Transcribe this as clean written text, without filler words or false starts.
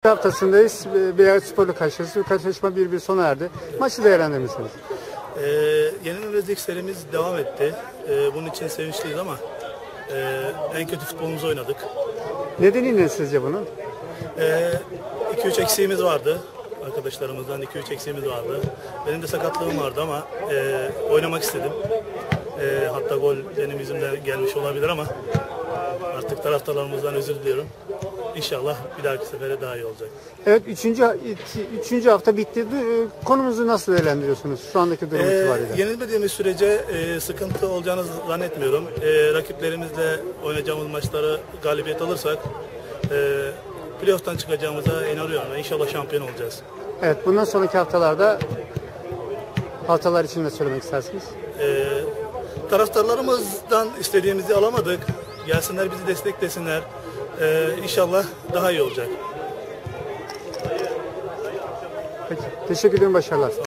Haftasındayız. Beyazspor'la karşılaştık. Karşılaşma 1-1 sona erdi. Maçı değerlendirmişsiniz. Yenilmezlik serimiz devam etti. Bunun için sevinçliyiz ama en kötü futbolumuzu oynadık. Nedeni ne sizce bunun? 2-3 eksiğimiz vardı. Arkadaşlarımızdan 2-3 eksiğimiz vardı. Benim de sakatlığım vardı ama oynamak istedim. Hatta gol benim yüzümden gelmiş olabilir ama artık taraftarlarımızdan özür diliyorum. İnşallah bir dahaki sefere daha iyi olacak. Evet, üçüncü hafta bitti. Konumuzu nasıl değerlendiriyorsunuz şu andaki durum itibariyle? Yenilmediğimiz sürece sıkıntı olacağını zannetmiyorum. Rakiplerimizle oynayacağımız maçları galibiyet alırsak playoff'tan çıkacağımıza inanıyorum. İnşallah şampiyon olacağız. Evet, bundan sonraki haftalar için ne söylemek istersiniz? Taraftarlarımızdan istediğimizi alamadık. Gelsinler bizi desteklesinler. İnşallah daha iyi olacak. Peki, teşekkür ederim, başarılar.